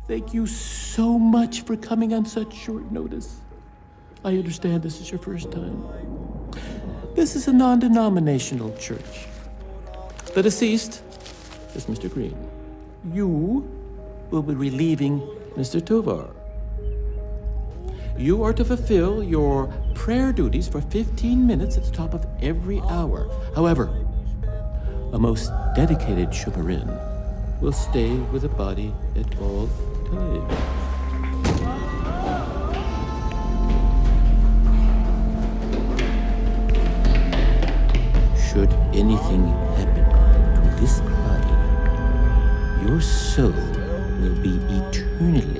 Thank you so much for coming on such short notice. I understand this is your first time. This is a non-denominational church. The deceased is Mr. Green. You will be relieving Mr. Tovar. You are to fulfill your prayer duties for 15 minutes at the top of every hour. However, a most dedicated Shubarin will stay with the body at all times. Should anything happen to this body, your soul will be eternally